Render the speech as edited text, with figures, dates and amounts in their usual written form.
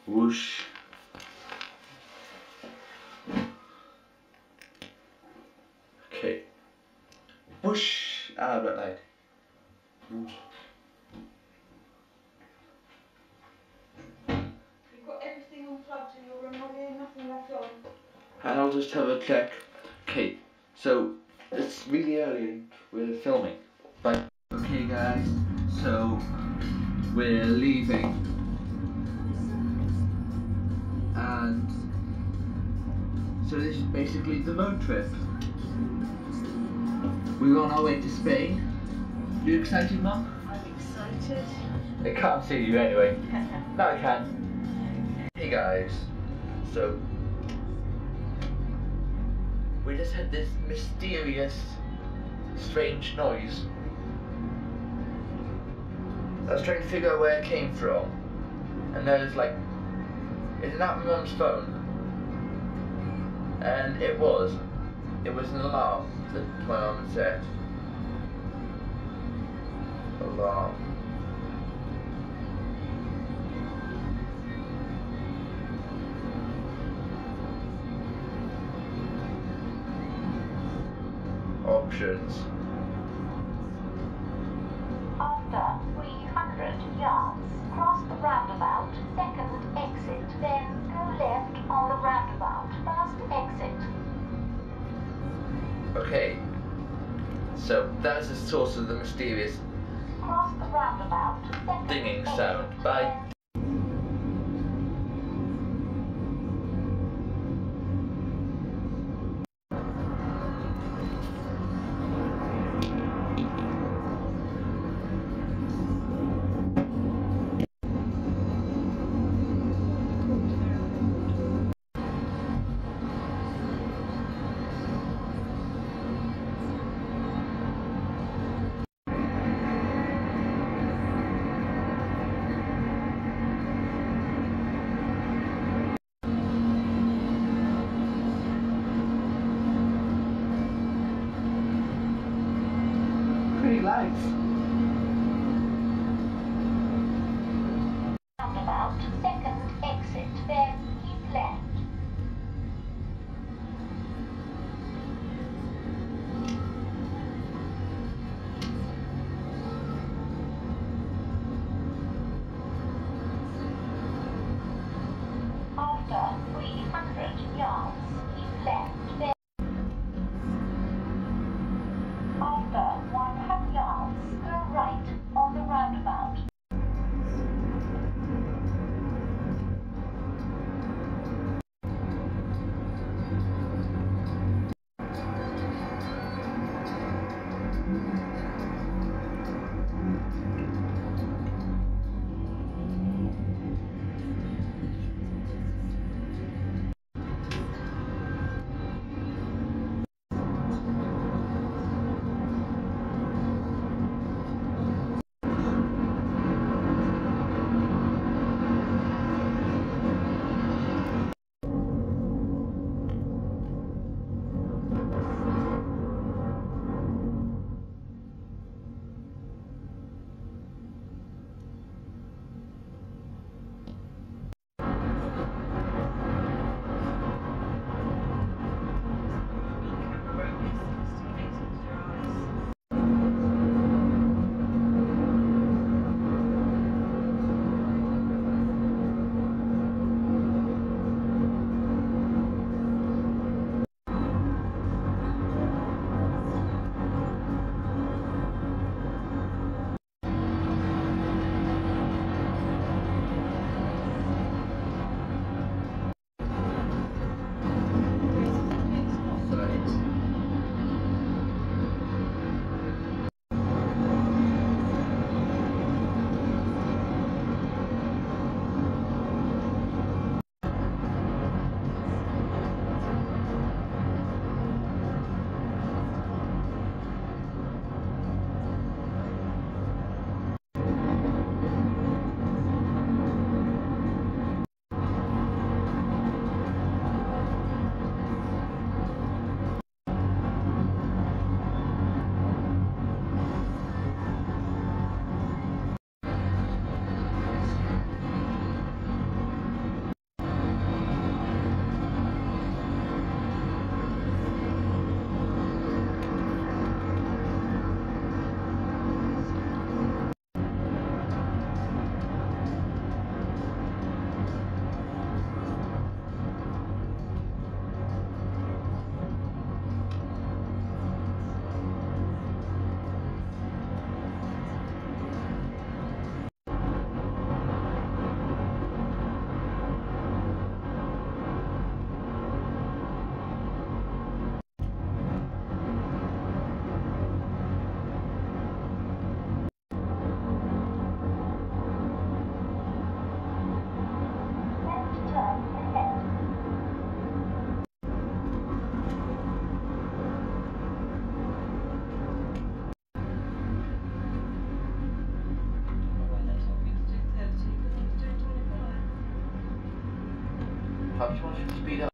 Whoosh. Okay. Whoosh. Ah, red light. You've got everything unplugged in your room, have you? Nothing left on? And I'll just have a check. Okay, so it's really early. We're filming. But okay, guys. So we're leaving, and so this is basically the road trip. We're on our way to Spain. You excited, Mum? I'm excited. I can't see you anyway. Now I can. Hey guys, so we just had this mysterious, strange noise. I was trying to figure out where it came from, and there's like, is that my mum's phone? And it was an alarm that my mum had set. Alarm. Options. After 300 yards, cross the roundabout, second exit, then go left on the roundabout, first exit. Okay, so that was the source of the mysterious Cross the roundabout, second dinging exit, sound. Bye. then Pretty lights. roundabout, second exit, then keep left. After 300 yards, keep left, then after 100 yards, go right on the roundabout. top. Do you want to speed up?